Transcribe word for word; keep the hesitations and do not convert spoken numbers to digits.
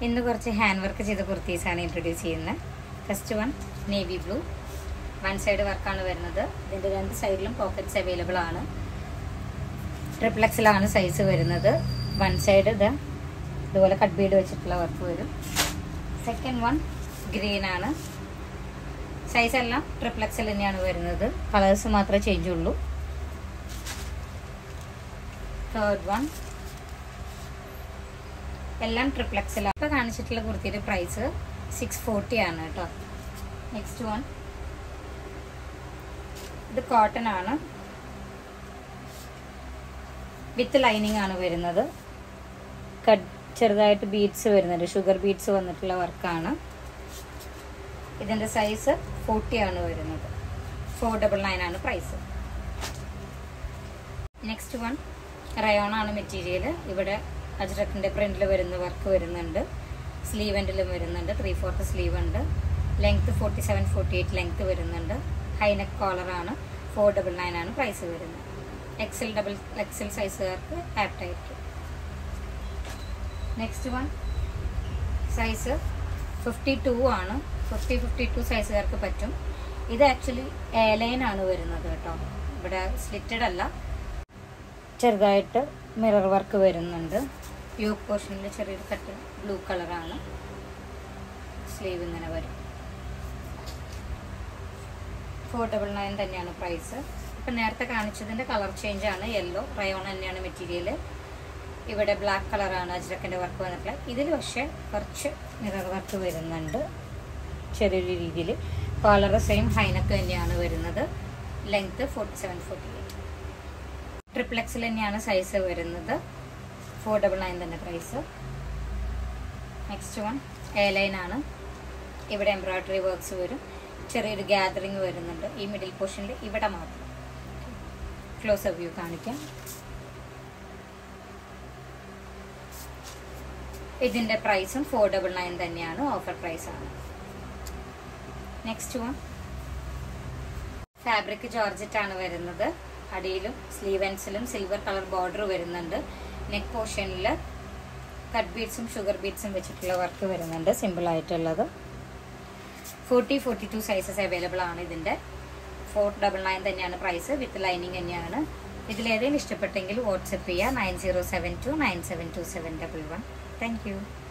ഇന്ന് കുറച്ച് hand work ചെയ്ത കുർത്തീസാണ് ഇൻട്രൊഡ്യൂസ് ചെയ്യുന്നത്. First one navy blue, one side വർക്കാണ് വരുന്നത്. ഇതിൻ്റെ രണ്ട് സൈഡിലും പോക്കറ്റ്സ് അവൈലബിൾ ആണ്. ട്രിപ്പിൾ എക്സിലാണ് സൈസ് വരുന്നത്. വൺ സൈഡ് ഇത് ഇതുപോലെ കട്ട് ബീഡ് വെച്ചിട്ടുള്ള വർക്ക് വരും. സെക്കൻഡ് വൺ ഗ്രീൻ ആണ്. സൈസ് എല്ലാം ട്രിപ്പിൾ എക്സൽ തന്നെയാണ് വരുന്നത്. കളേഴ്സ് മാത്രമേ ചേഞ്ച് ഉള്ളൂ. തേർഡ് വൺ എല്ലാം ട്രിപ്പിൾ എക്സലാണ്. ഇപ്പോൾ കാണിച്ചിട്ടുള്ള കുർത്തിയുടെ പ്രൈസ് സിക്സ് ഫോർട്ടി ആണ് കേട്ടോ. നെക്സ്റ്റ് വൺ ഇത് കോട്ടൺ ആണ്, വിത്ത് ലൈനിങ് ആണ് വരുന്നത്. കട്ട് ചെറുതായിട്ട് ബീഡ്സ് വരുന്നുണ്ട്, ഷുഗർ ബീഡ്സ് വന്നിട്ടുള്ള വർക്കാണ്. ഇതിൻ്റെ സൈസ് ഫോർട്ടി ആണ് വരുന്നത്. ഫോർ ഡബിൾ നയൻ ആണ് പ്രൈസ്. നെക്സ്റ്റ് വൺ റയോൺ ആണ് മെറ്റീരിയൽ. ഇവിടെ അജ്രക്കിൻ്റെ പ്രിന്റിൽ വരുന്ന വർക്ക് വരുന്നുണ്ട്. സ്ലീവ് എൻഡിലും വരുന്നുണ്ട്. ത്രീ ഫോർത്ത് സ്ലീവ് ഉണ്ട്. Length forty seven forty eight length വരുന്നുണ്ട്. ഹൈനെക്ക് കോളറാണ്. ഫോർ ഡബിൾ നയൻ ആണ് പ്രൈസ് വരുന്നത്. എക്സൽ ഡബിൾ എക്സൽ സൈസുകാർക്ക് ആപ്റ്റ് ആയിരിക്കും. Next one size fifty two ആണ്. ഫിഫ്റ്റി ഫിഫ്റ്റി ടു സൈസുകാർക്ക് പറ്റും. ഇത് ആക്ച്വലി എ ലൈൻ ആണ് വരുന്നത് കേട്ടോ. ഇവിടെ സ്ലിറ്റഡ് അല്ല. ചെറുതായിട്ട് മിറർ വർക്ക് വരുന്നുണ്ട്. യോക്ക് പോർഷനിൽ ചെറിയൊരു കട്ട് ബ്ലൂ കളറാണ്. സ്ലീവ് ഇങ്ങനെ വരും. ഫോർ ഡബിൾ നയൻ തന്നെയാണ് പ്രൈസ്. ഇപ്പം നേരത്തെ കാണിച്ചതിൻ്റെ കളർ ചേഞ്ച് ആണ്. യെല്ലോ റയോൺ തന്നെയാണ് മെറ്റീരിയൽ. ഇവിടെ ബ്ലാക്ക് കളറാണ് അജ്രക്കിൻ്റെ വർക്ക് വന്നിട്ടുള്ളത്. ഇതിൽ പക്ഷേ കുറച്ച് മിറർ വർക്ക് വരുന്നുണ്ട് ചെറിയൊരു രീതിയിൽ. കോളർ സെയിം ഹൈനെക്ക് തന്നെയാണ് വരുന്നത്. Length forty seven forty eight. Triple എക്സിൽ തന്നെയാണ് സൈസ് വരുന്നത്. ഫോർ ഡബിൾ നയൻ തന്നെ price. Next one A line ആണ്. ഇവിടെ എംബ്രോയ്ഡറി വർക്ക്സ് വരും. ചെറിയൊരു ഗ്യാദറിങ് വരുന്നുണ്ട് ഈ മിഡിൽ പോർഷനിൽ. ഇവിടെ മാത്രം ക്ലോസ് വ്യൂ കാണിക്കാം. ഇതിൻ്റെ പ്രൈസും ഫോർ ഡബിൾ നയൻ തന്നെയാണ്. ഓഫർ പ്രൈസാണ്. നെക്സ്റ്റ് വൺ ഫാബ്രിക് ജോർജറ്റ് ആണ് വരുന്നത്. അടിയിലും സ്ലീവ് എൻസിലും സിൽവർ കളർ ബോർഡർ വരുന്നുണ്ട്. നെക്ക് പോർഷനിൽ കട്ട് ബീഡ്സും ഷുഗർ ബീഡ്സും വെച്ചിട്ടുള്ള വർക്ക് വരുന്നുണ്ട്. സിമ്പിൾ ആയിട്ടുള്ളത്. Forty forty two sizes available ആണ്. ഇതിൻ്റെ ഫോർ ഡബിൾ നയൻ തന്നെയാണ് പ്രൈസ്. വിത്ത് ലൈനിങ് തന്നെയാണ്. ഇതിലേതെങ്കിലും ഇഷ്ടപ്പെട്ടെങ്കിൽ വാട്സപ്പ് ചെയ്യുക. Nine zero seven two nine seven two seven double one. Thank U.